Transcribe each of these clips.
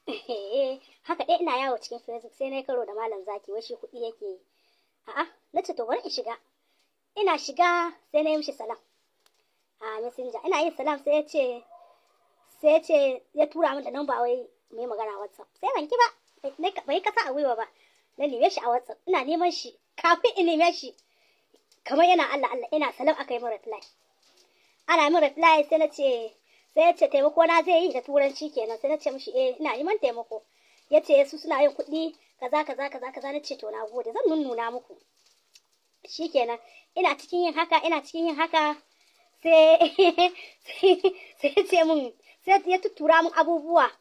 haka dai ina yawo cikin Facebook sai na karo da malam Zaki wai shi kuɗi yake yi. A'a, na ce to bari in shiga. Ina shiga sai na yi mishi salam a messenger. Ina yin salam sai ya ce ya tura min da namba wai mai magana a WhatsApp. Sai ban ki ba, bai kasa a gwiwa ba. Na neme shi a WhatsApp. Ina neman shi kafin in neme shi kamar yana Allah Allah ina salam aka yi min reply. Ana min reply sai ya ce taimako na zai yi da turanci kenan. Sai na ce mishi ina neman taimako. Ya ce su suna yin kuɗi kaza na ce to na gode zan nunnuna muku. Shikenan ina cikin yin haka sai ya ce mun sai ya tuttura mun abubuwa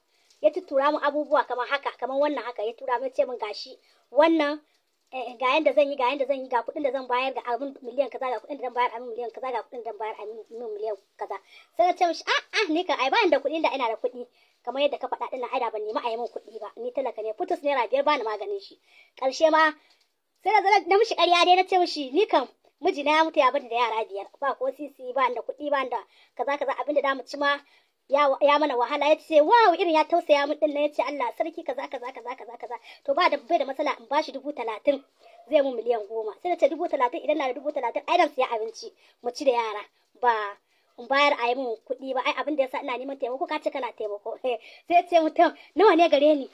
kamar haka kamar wannan haka ya tura mun ce mun gashi wannan ga yanda zan yi ga kuɗin da zan bayar ga abin miliyan kaza ga kuɗin da zan bayar abin miliyan kaza ga kuɗin da zan bayar abin miliyan kaza. Sai na ce mishi ni kan ai ba da kuɗi da ina da kuɗi kamar yadda ka faɗa ɗin nan ai da ban nemi a yi min kuɗi ba ni talaka ne putus naira 5 ba ni maganin shi. Ƙarshe ma sai na mishi ƙarya dai na ce mishi ni kan mijina ya mutu ya bani da yara 5 ba ko sisi ba da kuɗi ba da kaza abin da damu ci ma ya mana wahala. Ya ce wow irin ya tausaya min din nan. Ya ce Allah sarki kaza to bai da matsala in bashi 30,000 zai mu miliyan 10. Sai na ce 30,000 idan na da 30,000 ai dan siya abinci mu ci da yara ba in bayar a yi min kuɗi ba ai abin da yasa ina neman taimako ka ce kana taimako. Sai ya ce mutum nawa ne gare ni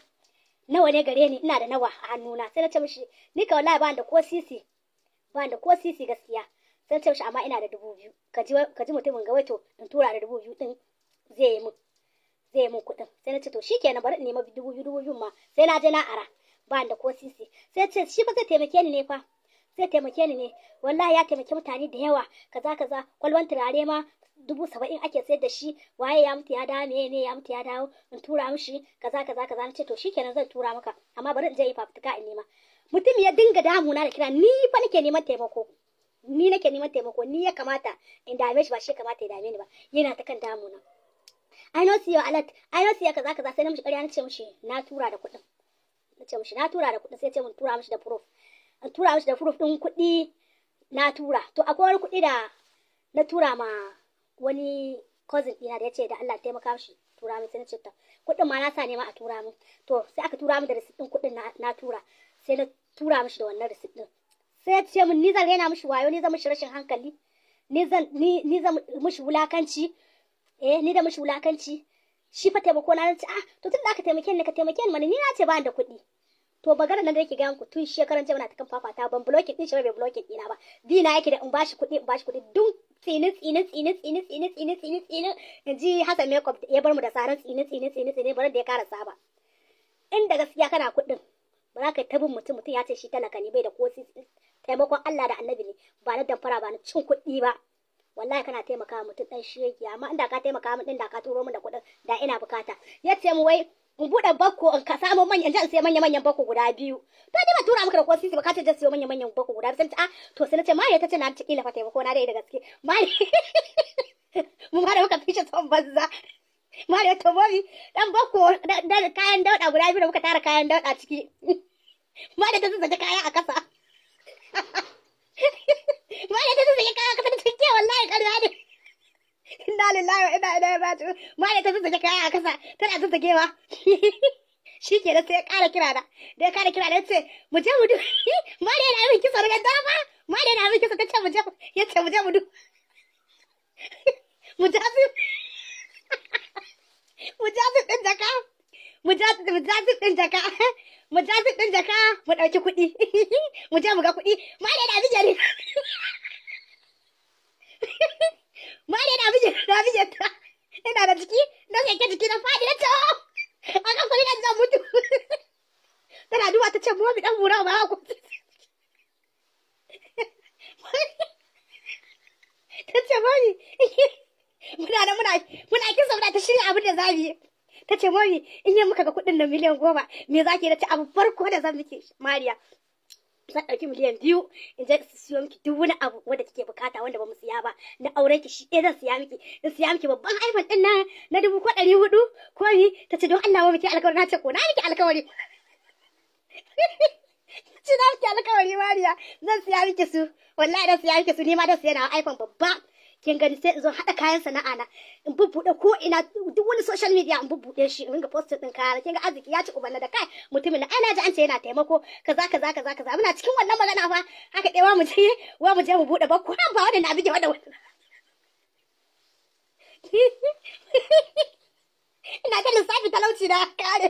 ina da nawa a hannuna. Sai na ce mishi ni ka wallahi ba da ko sisi gaskiya. Sai na ce mishi amma ina da 2,000 ka ji mutumin ga wato in tura da 2,000 din zai yi mun kuɗin. Sai na ce to shikenan bari in nema 2,000 ma sai na je na ara ba da ko sisi. Sai ce shi fa zai taimake ni ne wallahi ya taimake mutane da yawa kaza kwalwan turare ma 70,000 ake sayar da shi waye ya mutu ya dawo ne ya mutu ya dawo in tura mishi kaza na ce to shikenan zan tura maka amma bari in je yi fafutuka in nema. Mutum ya dinga damuna da kira ni fa nake neman taimako ni ya kamata in dame shi ba shi kamata ya dame ni ba yana ta kan damuna. I know see your alert kaza sai na mishi ƙarya na ce mishi na tura da kuɗin sai ce mun tura mishi da proof in tura mishi da proof ɗin kuɗi na tura. To akwai wani kuɗi da na tura ma wani cousin ɗina da ya ce da Allah taimaka mishi tura min. Sai na ce ta kuɗin ma na sa ne ma a tura min. To sai aka tura min da receipt ɗin kuɗin na tura sai na tura mishi da wannan receipt ɗin. Sai ya ce min ni zan rena mishi wayo ni zan mishi rashin hankali ni zan mishi wulakanci ni da mishi wulakanci shi fa taimako na ce to tun da aka taimake ni ka taimake ni mana ni na ce ba da kuɗi. To bagara nan da yake ga muku tun shekaran jiya muna ta kan fafata ban blocking din shi bai blocking ɗina ba na yake da in bashi kuɗi dun tsinin in ji Hassan Makeup ya bar mu da saran tsinin bari da ya kara saba. Inda gaskiya kana kuɗin ba za ka yi tabin mutum ya ce shi talaka ne bai da ko taimakon Allah da Annabi ne ba na damfara ba na cin kuɗi ba. Wallahi kana taimaka mutum dan shege amma inda ka taimaka min din da ka turo min da kuɗin da ina bukata. Yace mu wai in buɗe bakko in ka samu manyan jan sai manyan bakko guda 2. To ni ba tura maka da ko sisi ba ka ce da siyo manyan bakko guda 2 sai to sai nace Mariya tace na ci kila fa taimako na dai da gaske. Mu ma da muka fice son banza. Mariya to bobi dan bakko da kayan dauda guda 2 da muka tara kayan dauda ciki. Mariya ta zuba kaya a kasa. Mariya ta zuba kaya a kasa cikin wallahi ƙarya ne. Inna lillahi wa inna ilaihi raji'un. Mariya ta zuba kaya a kasa tana zazzagewa. Shi ke da sai ya ƙara kira da ya ƙara kira da ya ce mu je mu du. Mariya na min kisa daga dama. Mariya na min kisa ta ce mu je ya ce mu je mu du. Mujazib ɗin jaka. Mujazib ɗin jaka. Mu ɗauki kuɗi. Mu je mu ga kuɗi. Mariya na bijiyar. Mariya na bijiyar ta. Ina da jiki. Na yanke jiki na faɗi na cewa. A kan kuɗi na zan mutu. Tana duba ta ce momi ɗan mura ba ku. Ta ce momi. Muna kisa muna ta shirya abin da za mu yi. Ta ce momi in yi muka ga kuɗin da miliyan 10 me za ki da ci abu farko da zan miki Mariya. Zan ɗauki miliyan 2 in je siyo miki duk wani abu wanda kike bukata wanda ba mu siya ba na auren ki shi zan siya miki. In siya miki babban iPhone ɗin na 400 ko ni. Ta ce don Allah miki alƙawari. Na ce ko na miki alƙawari. Ce na miki alƙawari Mariya zan siya miki su wallahi dan siya miki su ni ma dan siya na iPhone babba. kin gani sai in zo haɗa kayan sana'a na in bubbuɗe ko ina duk wani social media in bubbuɗe shi in ringa posting din kaya kin ga arziki ya ci ubanna da kai mutumin na ai na ji an ce yana taimako kaza muna cikin wannan magana fa haka dai wa mu je mu buɗe bakku ba wanda na bige wanda ina da lissafi talauci da kare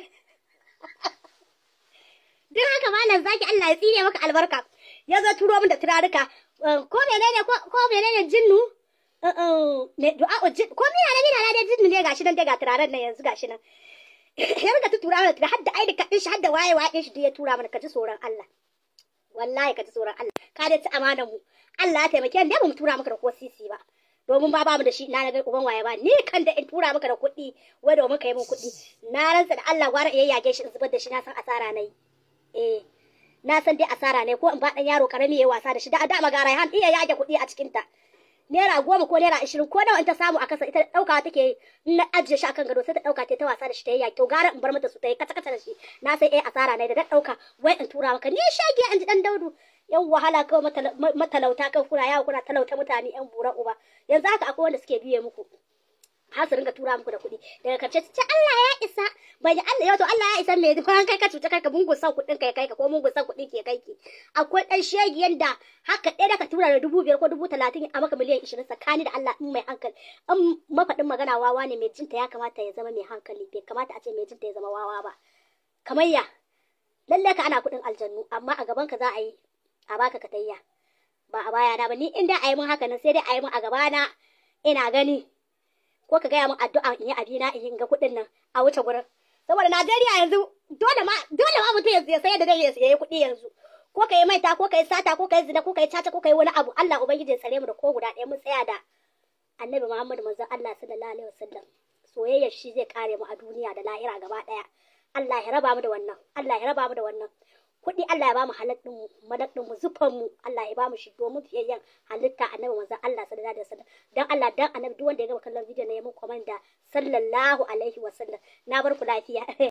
don haka malam zaki Allah ya tsire maka albarka ya zo turo min da turaruka ko menene jinnu du'a ko mina da jinnu ne gashi nan dai ga turaren nan yanzu gashi nan ya riga tura mana tura hadda ai da kadin shi hadda waye shi ya tura mana kaji tsoron Allah wallahi kaji tsoron Allah ka dai ci amanar mu Allah ya taimake ni ba mu tura maka da ko sisi ba domin ba mu da shi na ga uban waye ba ni kan da in tura maka da kuɗi wai domin ka yi min kuɗi na rantsa da Allah gwara iya yage shi in zubar da shi na san asara nayi na san dai asara ne ko in ba dan yaro karami yayi wasa da shi da magara han iya yage kuɗi a cikin ta naira 10 ko naira 20 ko nawa in ta samu a kasa ita dauka take na ajiye shi akan gado sai ta dauka ta wasa da shi ta yi yage to gara in bar mata su ta yi kata da shi na sai asara ne da dauka wai in tura maka ni shage an ji dan Daudu yan wahala kawai matalauta kan kuna yawo kuna talauta mutane yan bura uba yanzu haka akwai wanda suke biye muku har su ringa tura muku da kuɗi daga karshe ta Allah ya isa bai Allah yau to Allah ya isa me kan kai ka cuta kai ka mungun san kuɗin kai ka ko mungun san kuɗin ke kai ki akwai dan shegi yanda haka ɗaya da ka tura da 5,000 ko 30,000 a maka miliyan 20 tsakani da Allah in mai hankali in mafaɗin magana wawa ne mai jinta ya kamata ya zama mai hankali bai kamata a ce mai jinta ya zama wawa ba kamar ya lalle ka ana kuɗin aljannu amma a gaban ka za a yi a baka katayya ba a baya na ba ni in dai a yi min haka nan sai dai a yi min a gabana ina gani ko ka gaya min addu'a in yi abina in ga kuɗin nan a wuce gurin saboda Najeriya yanzu dole ma mutum ya sayar da dai ya yi kuɗi yanzu ko ka yi maita ko ka yi sata ko ka yi zina ko ka yi caca ko ka yi wani abu Allah ubangiji ya tsare mu da ko guda ɗaya mun tsaya da Annabi Muhammad manzon Allah sallallahu alaihi wasallam soyayya shi zai kare mu a duniya da lahira gaba ɗaya Allah ya raba mu da wannan kuɗi Allah ya ba mu halattun mu madadin mu zufan mu Allah ya ba mu shi domin fiyayyen halitta Annabi manzon Allah sallallahu alaihi wasallam dan Allah dan Annabi duk wanda ya gama kallon bidiyon na ya mun comment da sallallahu alaihi wasallam na bar ku lafiya